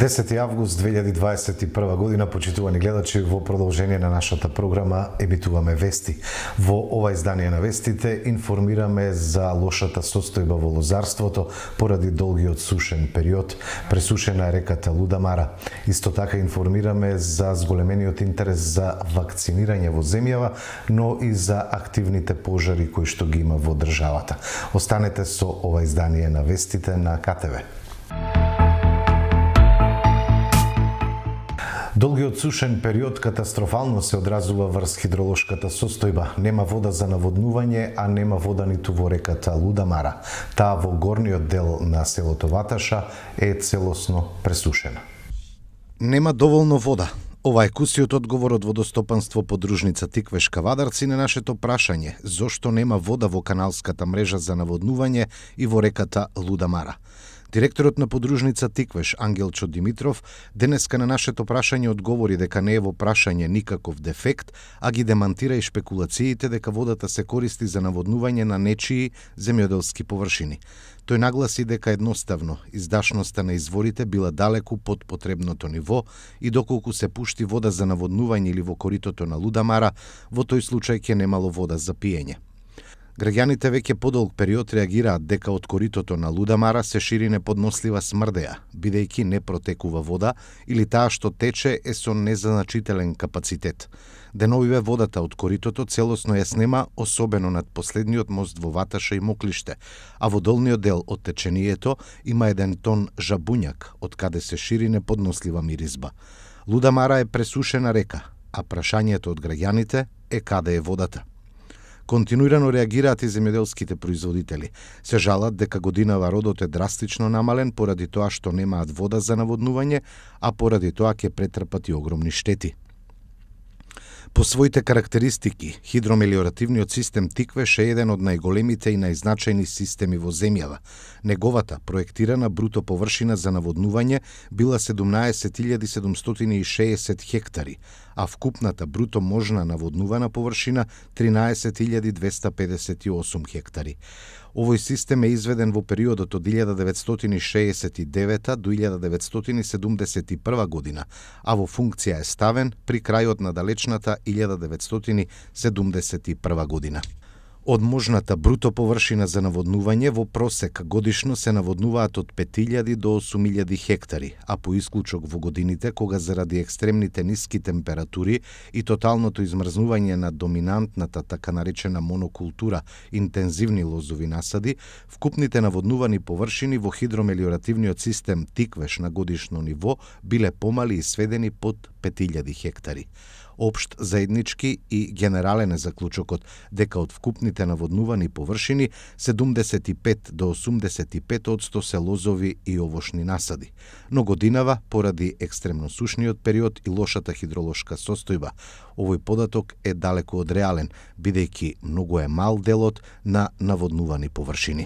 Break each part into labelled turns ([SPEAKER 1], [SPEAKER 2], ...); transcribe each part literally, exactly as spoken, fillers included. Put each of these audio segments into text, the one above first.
[SPEAKER 1] десети август две илјади дваесет и прва година, почитувани гледачи, во продолжение на нашата програма емитуваме вести. Во ова издание на вестите информираме за лошата состојба во лозарството поради долгиот сушен период, пресушена е реката Лудамара. Исто така информираме за зголемениот интерес за вакцинирање во земјава, но и за активните пожари кои што ги има во државата. Останете со ова издание на вестите на К Т В. Долгиот сушен период катастрофално се одразува врз хидролошката состојба. Нема вода за наводнување, а нема вода ниту во реката Лудамара. Таа во горниот дел на селото Ваташа е целосно пресушена. Нема доволно вода. Ова е кусиот одговор од водостопанство подружница Тиквешка Вадарци на нашето прашање зошто нема вода во каналската мрежа за наводнување и во реката Лудамара. Директорот на подружница Тиквеш, Ангелчо Димитров, денеска на нашето прашање одговори дека не е во прашање никаков дефект, а ги демантира и шпекулациите дека водата се користи за наводнување на нечии земјоделски површини. Тој нагласи дека едноставно издашноста на изворите била далеку под потребното ниво и доколку се пушти вода за наводнување или во коритото на Лудамара, во тој случај ќе немало вода за пиење. Граѓаните веќе подолг период реагираат дека од коритото на Лудамара се шири неподнослива смрдеа, бидејќи не протекува вода или таа што тече е со незначителен капацитет. Деновиве водата од коритото целосно ја снема, особено над последниот мост во Ваташа и Моклиште, а во долниот дел од течението има еден тон жабуњак, од каде се шири неподнослива миризба. Лудамара е пресушена река, а прашањето од граѓаните е каде е водата. Континуирано реагираат и земјоделските производители. Се жалат дека годинава родот е драстично намален поради тоа што немаат вода за наводнување, а поради тоа ќе претрпат и огромни штети. По своите карактеристики, хидромелиоративниот систем Тиквеш е еден од најголемите и најзначајни системи во земјава. Неговата проектирана бруто површина за наводнување била седумнаесет илјади седумстотини и шеесет хектари, а вкупната бруто можна наводнувана површина тринаесет илјади двеста педесет и осум хектари. Овој систем е изведен во периодот од илјада деветстотини шеесет и девета до илјада деветстотини седумдесет и прва година, а во функција е ставен при крајот на далечната илјада деветстотини седумдесет и прва година. Од можната бруто површина за наводнување во просек годишно се наводнуваат од пет илјади до осум илјади хектари, а по исклучок во годините кога заради екстремните ниски температури и тоталното измрзнување на доминантната така наречена монокултура интензивни лозови насади, вкупните наводнувани површини во хидромелиоративниот систем Тиквеш на годишно ниво биле помали и сведени под пет илјади хектари. Општ заеднички и генерален е заклучокот дека од вкупните наводнувани површини седумдесет и пет до осумдесет и пет одсто се лозови и овошни насади. Но годинава, поради екстремно сушниот период и лошата хидролошка состојба, овој податок е далеку од реален, бидејќи многу е мал делот на наводнувани површини.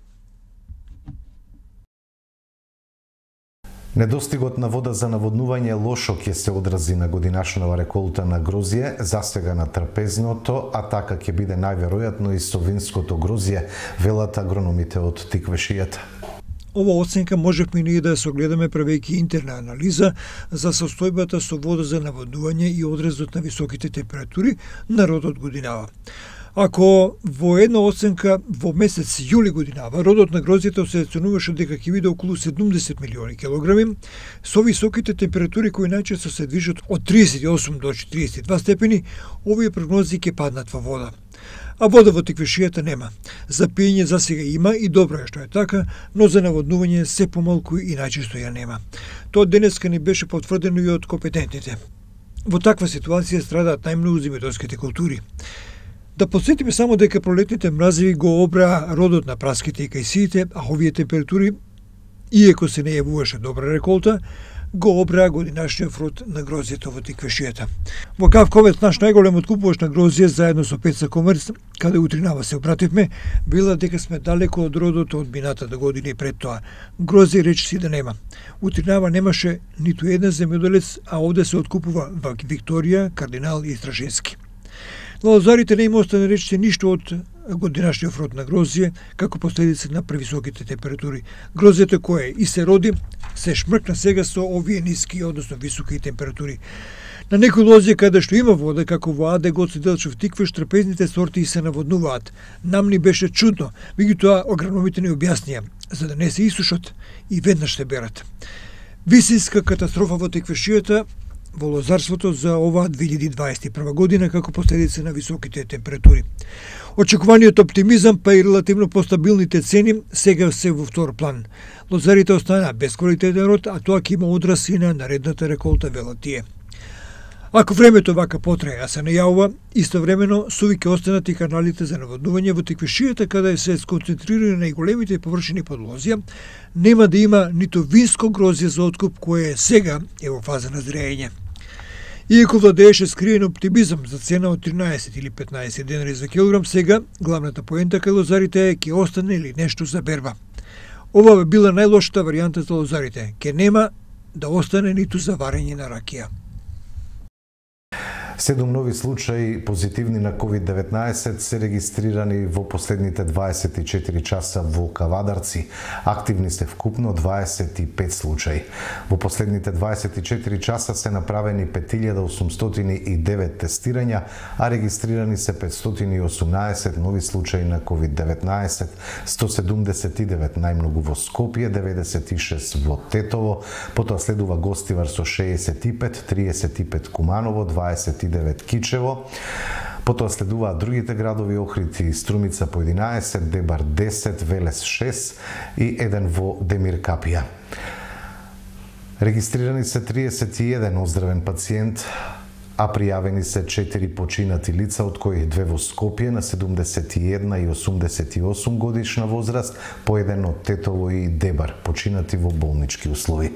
[SPEAKER 1] Недостигот на вода за наводнување лошо ќе се одрази на годинашнава реколта на грозје, засега на трпезното, а така ќе биде најверојатно и со винското грозје, велат агрономите од Тиквешијата.
[SPEAKER 2] Ова оценка можевме и ние да се огледаме правејќи интерна анализа за состојбата со вода за наводнување и одрезот на високите температури на родот годинава. Ако во една оценка во месец јули годинава родот на грозјето се оценуваше дека ќе биде околу седумдесет милиони килограми, со високите температури кои најчесто се движат од триесет и осум до четириесет и два степени, овие прогнози ќе паднат во вода. А вода во Тиквешијата нема. За пиење засега има и добро е што е така, но за наводнување се помалку и најчесто ја нема. Тоа денеска не беше потврдено и од компетентните. Во таква ситуација страдаат најмногу земјоделските култури. Да подсетиме само дека пролетните мразеви го обра родот на праските и кајсиите, а овие температури, иеко се не јавуваше добра реколта, го обра годинашниот род на грозјето во Тиквешијата. Во Кавковец, наш најголем откупувач на грозје, заедно со Пеца Комерц, каде утринава се обративме, била дека сме далеко од родот од минатата година и пред тоа. Грозје речиси да нема. Утринава немаше ниту еден земјоделец, а овде се откупува во Викторија, Кардинал и Стражински. На лозарите не им остане речиси ништо од годинашниот род на грозје како последица на превисоките температури. Грозјето кое и се роди, се шмркна сега со овие ниски, односно високи температури. На некои лозје каде што има вода, како во Аде, Гоце Делчев, Тиквиш, трапезните сорти се наводнуваат. Нам ни беше чудно, меѓутоа агрономите ни објаснија, за да не се исушат и веднаш се берат. Висинска катастрофа во теквешијата во лозарството за оваа две илјади дваесет и прва година како последица на високите температури. Очекуваниот оптимизам па и релативно постабилните цени сега се во втор план. Лозарите останаа без квалитетен род, а тоа ќе има одраз и на наредната реколта, велат тие. Ако времето вака потрае, а се најавува, истовремено суви ќе останат и каналите за наводнување во теквешијата каде се сконцентрирани најголемите површини под лозја, нема да има ниту винско грозје за откуп кое сега е во фаза на зреење. Иако владееше скриен оптимизам за цена од тринаесет или петнаесет денари за килограм, сега главната поента кај лозарите е ќе остане ли нешто за берба. Ова би била најлошата варијанта за лозарите, ќе нема да остане ниту за варење на ракија.
[SPEAKER 1] Седум нови случаи позитивни на ковид деветнаесет се регистрирани во последните дваесет и четири часа во Кавадарци. Активни се вкупно дваесет и пет случаи. Во последните дваесет и четири часа се направени пет илјади осумстотини и девет тестирања, а регистрирани се петстотини и осумнаесет нови случаи на ковид деветнаесет, сто седумдесет и девет најмногу во Скопје, деветдесет и шест во Тетово, потоа следува Гостивар со шеесет и пет, триесет и пет Куманово, дваесет и девет Кичево, потоа следуваат другите градови Охрид и Струмица по единаесет, Дебар десет, Велес шест и еден во Демир Капија. Регистрирани се триесет и еден оздравен пациент, а пријавени се четири починати лица, од кои две во Скопје на седумдесет и една и осумдесет и осум годишна возраст, по еден од Тетово и Дебар, починати во болнички услови.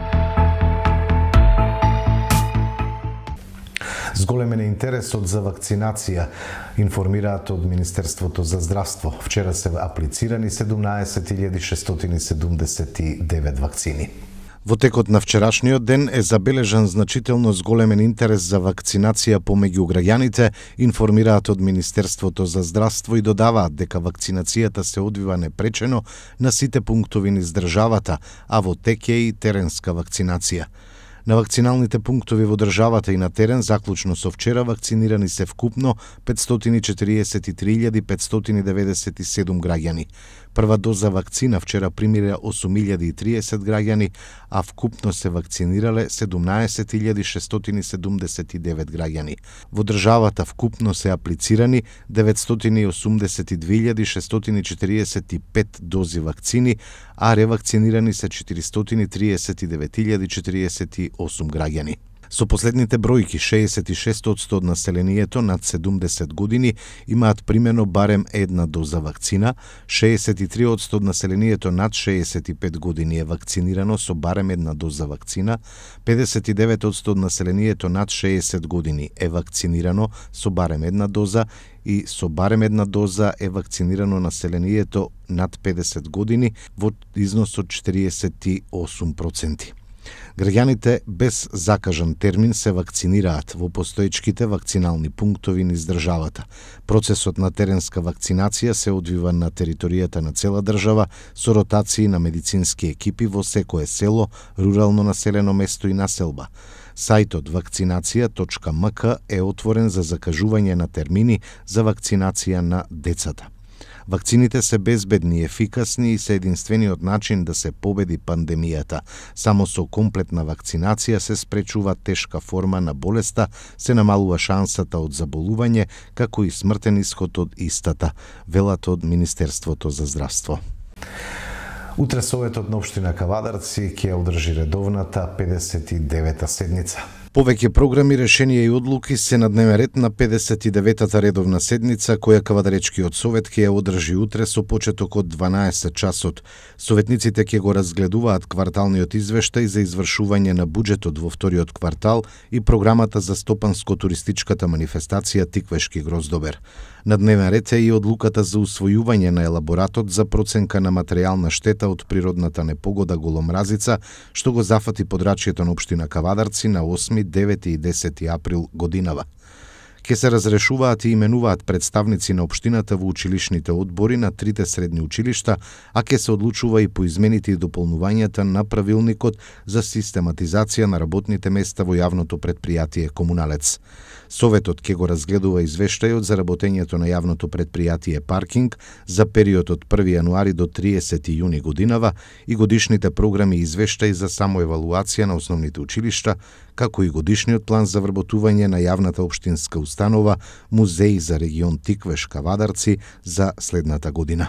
[SPEAKER 1] Зголемен е интересот за вакцинација, информираат од Министерството за здравство. Вчера се аплицирани седумнаесет илјади шестстотини седумдесет и девет вакцини.
[SPEAKER 3] Во текот на вчерашниот ден е забележан значително зголемен интерес за вакцинација помеѓу граѓаните, информираат од Министерството за здравство и додаваат дека вакцинацијата се одвива непречено на сите пунктови низ државата, а во тек е и теренска вакцинација. На вакциналните пунктови во државата и на терен заклучно со вчера вакцинирани се вкупно петстотини четириесет и три илјади петстотини деветдесет и седум граѓани. Прва доза вакцина вчера примира осум илјади и триесет граѓани, а вкупно се вакцинирале седумнаесет илјади шестстотини седумдесет и девет граѓани. Во државата вкупно се аплицирани деветстотини и осумдесет и две илјади шестстотини четириесет и пет дози вакцини, а ревакцинирани се четиристотини триесет и девет илјади четириесет и осум граѓани. Со последните бројки, шеесет и шест одсто од населението над седумдесет години имаат примено барем една доза вакцина, шеесет и три одсто од населението над шеесет и пет години е вакцинирано со барем една доза вакцина, педесет и девет одсто од населението над шеесет години е вакцинирано со барем една доза и со барем една доза е вакцинирано населението над педесет години во износ од четириесет и осум проценти. Граѓаните без закажан термин се вакцинираат во постоечките вакцинални пунктови низ државата. Процесот на теренска вакцинација се одвива на територијата на цела држава со ротации на медицински екипи во секое село, рурално населено место и населба. Сајтот вакцинација точка ем ка е отворен за закажување на термини за вакцинација на децата. Вакцините се безбедни, ефикасни и се единствениот начин да се победи пандемијата. Само со комплетна вакцинација се спречува тешка форма на болеста, се намалува шансата од заболување, како и смртен исход од истата, велат од Министерството за здравство.
[SPEAKER 1] Утре Советот на општина Кавадарци ќе одржи редовната педесет и девета седница.
[SPEAKER 3] Повеќе програми, решенија и одлуки се на дневен ред на педесет и деветата редовна седница, која Кавадаречкиот совет ќе ја одржи утре со почеток од дванаесет часот. Советниците ќе го разгледуваат кварталниот извештај за извршување на буџетот во вториот квартал и програмата за стопанско-туристичката манифестација Тиквешки гроздобер. На дневен ред е и одлуката за усвојување на елаборатот за проценка на материјална штета од природната непогода голомразица, што го зафати подрачјето на општина Кавадарци на осми, девети и десети април годинава. Ке се разрешуваат и именуваат представници на општината во училишните одбори на трите средни училишта, а ке се одлучува и по измените и дополнувањата на правилникот за систематизација на работните места во јавното предпријатие Комуналец. Советот ќе го разгледува извештајот за работењето на јавното предпријатие Паркинг за период од први јануари до триесети јуни годинава и годишните програми и извештаи за самоевалуација на основните училишта, како и годишниот план за вработување на јавната општинска установа Музеј за регион Тиквеш Кавадарци за следната година.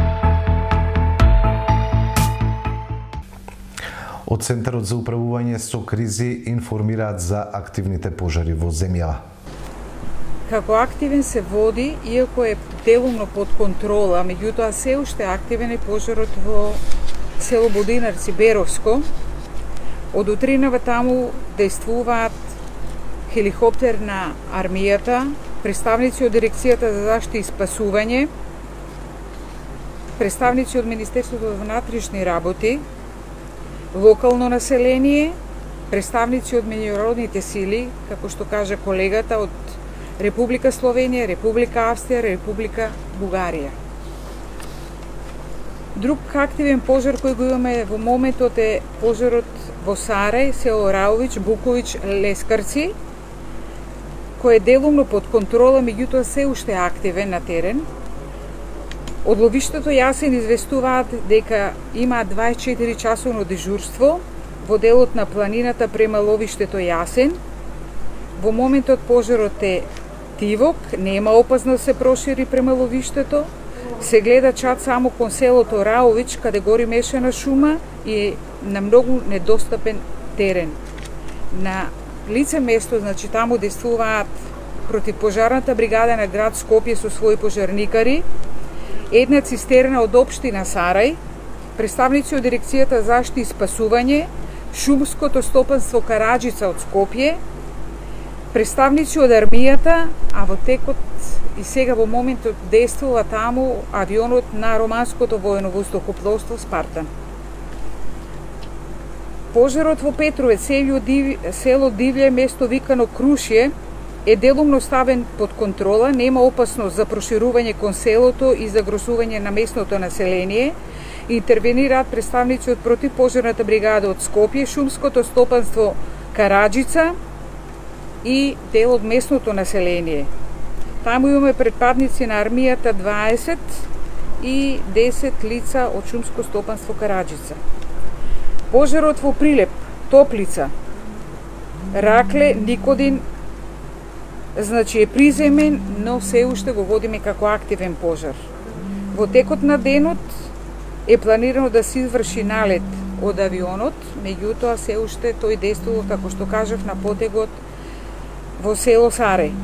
[SPEAKER 1] Од Центарот за управување со кризи информираат за активните пожари во земјава.
[SPEAKER 4] Како активен се води, иако е делумно под контрола, меѓутоа се уште активен е пожарот во село Бодинарци Беровско. Од утринава таму дејствуваат хеликоптер на армијата, представници од Дирекцијата за заштита и спасување, представници од Министерството за внатрешни работи, локално население, представници од меѓународните сили, како што кажа колегата, од Република Словенија, Република Австрија, Република Бугарија. Друг активен пожар кој го имаме во моментот е пожарот во Сарај, село Раович, Букович, Лескарци, кој е делумно под контрола, меѓутоа се уште активен на терен. Од ловиштето Јасен известуваат дека има дваесет и четири часовно дежурство во делот на планината према ловиштето Јасен. Во моментот пожарот е тивок, нема опасност да се прошири према ловиштето. Се гледа чат само кон селото Раович, каде гори мешана шума и на многу недостапен терен. На лице место, значи таму действуваат противпожарната бригада на град Скопје со своји пожарникари, една цистерна од општина Сарај, представници од Дирекцијата за заштита и спасување, шумското стопанство Караџица од Скопје, представници од армијата, а во текот и сега во моментот действува таму авионот на романското воено воздухопловство Спартан. Пожарот во Петровец, село Дивле, место викано Крушје, е делумно ставен под контрола, нема опасност за проширување кон селото и загрозување на местното население. Интервенираат представници од противпожарната бригада од Скопје, шумското стопанство Караџица и дел од местното население. Таму имаме предпадници на армијата дваесет и десет лица од шумско стопанство Караџица. Пожарот во Прилеп, Топлица, Ракле, Никодин, значи е приземен, но се уште го водиме како активен пожар. Во текот на денот е планирано да се изврши налет од авионот, меѓутоа се уште тој действува, како што кажав, на потегот во село Сарај.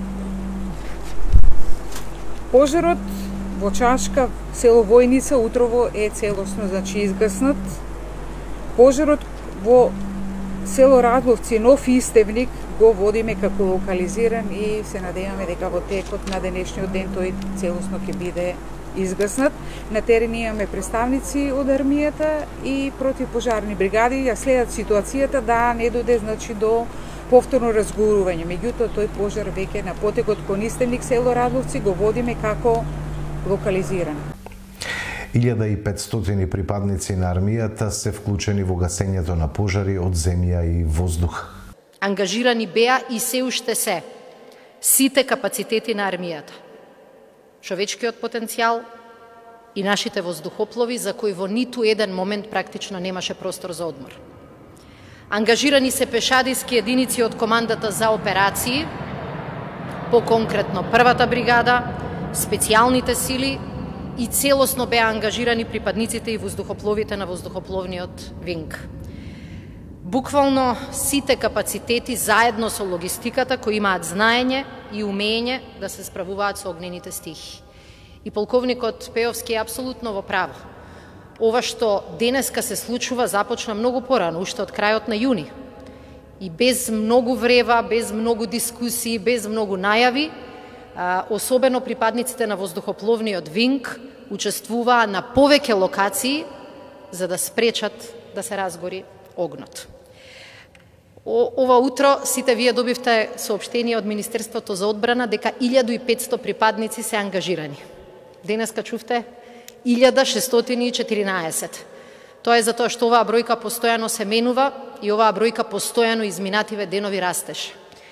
[SPEAKER 4] Пожарот во Чашка, село Војница, утрово е целосно, значи изгаснат. Пожарот во село Радловци, Нов Истевник, го водиме како локализиран и се надеваме дека во текот на денешниот ден тој целосно ќе биде изгаснат. На терен имаме представници од армијата и противпожарни бригади, ја следат ситуацијата да не дојде, значи, до повторно разгорување. Меѓутоа тој пожар веќе на потекот кон Истевник, село Радловци, го водиме како локализиран.
[SPEAKER 1] илјада и петстотини припадници на армијата се вклучени во гасењето на пожари од земја и воздух.
[SPEAKER 5] Ангажирани беа и се уште се сите капацитети на армијата. Човечкиот потенцијал и нашите воздухоплови за кои во ниту еден момент практично немаше простор за одмор. Ангажирани се пешадиски единици од командата за операции, по-конкретно првата бригада, специјалните сили и целосно беа ангажирани припадниците и воздухопловите на воздухопловниот винг. Буквално сите капацитети заедно со логистиката кои имаат знаење и умење да се справуваат со огнените стихи. И полковникот Пеовски е апсолутно во право. Ова што денеска се случува започна многу порано, уште од крајот на јуни. И без многу врева, без многу дискусии, без многу најави, особено припадниците на воздухопловниот винг учествуваа на повеќе локации за да спречат да се разгори огнот. Ова утро сите вие добивте соопштение од Министерството за одбрана дека илјада и петсто припадници се ангажирани. Денеска чувте илјада шестстотини и четиринаесет. Тоа е затоа што оваа бројка постојано се менува и оваа бројка постојано изминативе денови растеше.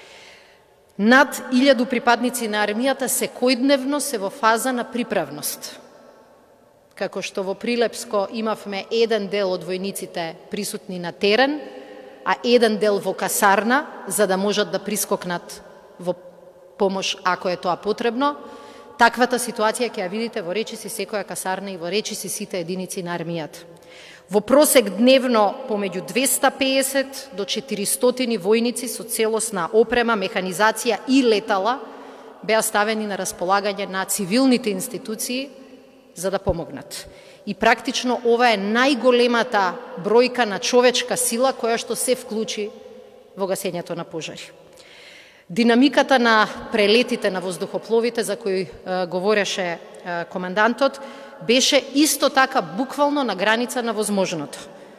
[SPEAKER 5] Над илјаду припадници на армијата секојдневно се во фаза на приправност. Како што во Прилепско имавме еден дел од војниците присутни на терен, а еден дел во касарна, за да можат да прискокнат во помош ако е тоа потребно, таквата ситуација ќе ја видите во речиси секоја касарна и во речиси сите единици на армијата. Во просек дневно помеѓу двеста песет до четиристотини војници со целосна опрема, механизација и летала беа ставени на располагање на цивилните институции за да помогнат. И практично ова е најголемата бројка на човечка сила која што се вклучи во гасењето на пожари. Динамиката на прелетите на воздухопловите за кои е, говореше е, командантот беше исто така буквално на граница на возможното.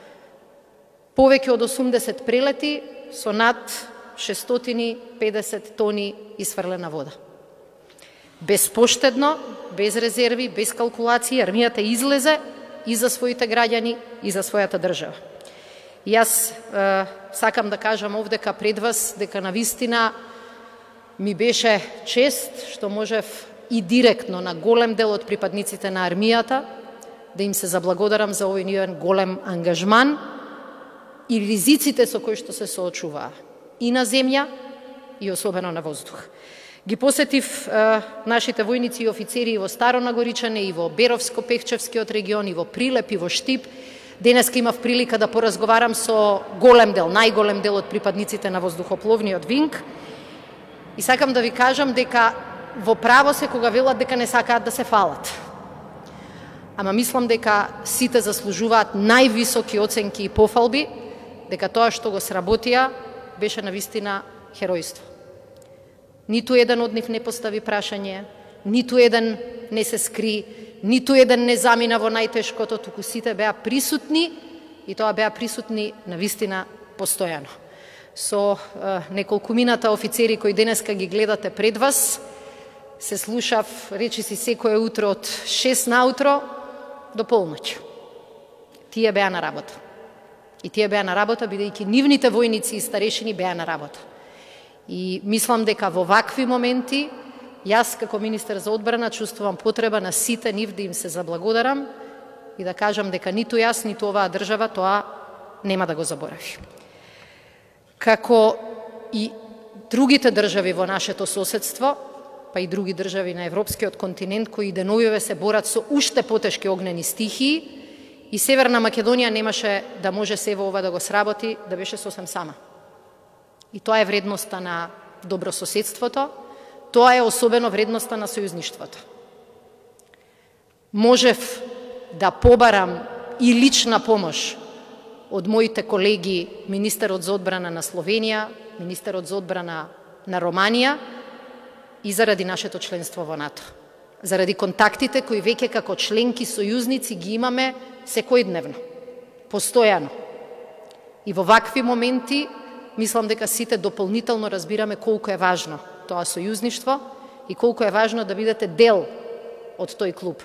[SPEAKER 5] Повеќе од осумдесет прелети со над шестстотини и педесет тони исфрлена вода. Безпоштедно, без резерви, без калкулации, армијата излезе и за своите граѓани и за својата држава. И јас е, сакам да кажам овдека пред вас дека навистина ми беше чест што можев и директно на голем дел од припадниците на армијата да им се заблагодарам за овој нивен голем ангажман и ризиците со кои што се соочуваа и на земја и особено на воздух. Ги посетив е, нашите војници и офицери и во Старо Нагоричане, и во Беровско-Пехчевскиот регион, и во Прилеп, и во Штип. Денеска имав прилика да поразговарам со голем дел, најголем дел од припадниците на воздухопловниот винг. И сакам да ви кажам дека во право се кога велат дека не сакаат да се фалат. Ама мислам дека сите заслужуваат највисоки оценки и пофалби, дека тоа што го сработија беше навистина херојство. Ниту еден од нив не постави прашање, ниту еден не се скри, ниту еден не замина во најтешкото, туку сите беа присутни и тоа беа присутни навистина постојано. Со е, неколкумината офицери кои денеска ги гледате пред вас, се слушав речиси секое утро од шест наутро до полноќ. Тие беа на работа. И тие беа на работа бидејќи нивните војници и старешини беа на работа. И мислам дека во вакви моменти, јас како министер за одбрана чувствувам потреба на сите нив да им се заблагодарам и да кажам дека ниту јас, ниту оваа држава тоа нема да го заборави. Како и другите држави во нашето соседство, па и други држави на европскиот континент кои деновиве се борат со уште потешки огнени стихии, и Северна Македонија немаше да може се во ова да го сработи, да беше сосем сама. И тоа е вредноста на добрососедството, тоа е особено вредноста на сојузништвото. Можев да побарам и лична помош од моите колеги, министерот за одбрана на Словенија, министерот за одбрана на Романија, и заради нашето членство во НАТО. Заради контактите кои веќе како членки сојузници ги имаме секојдневно, постојано. И во вакви моменти мислам дека сите дополнително разбираме колку е важно тоа сојузништво и колку е важно да бидете дел од тој клуб.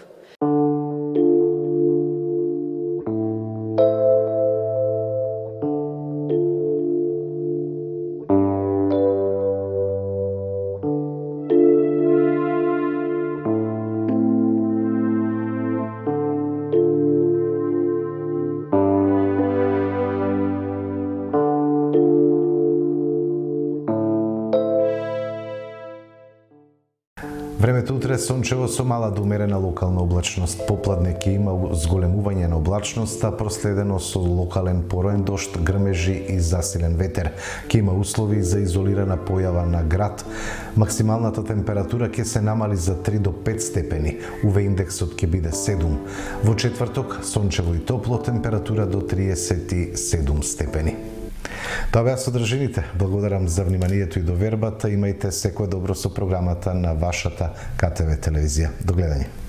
[SPEAKER 1] Времето утре сончево со мала до умерена локална облачност. Попладне ќе има зголемување на облачноста, проследено со локален пороен дожд, грмежи и засилен ветер. Ќе има услови за изолирана појава на град. Максималната температура ќе се намали за три до пет степени. УВ индексот ќе биде седум. Во четврток сончево и топло, температура до триесет и седум степени. Тоа беа содржините. Благодарам за вниманието и довербата. Имајте секое добро со програмата на вашата ка те ве телевизија. До гледање.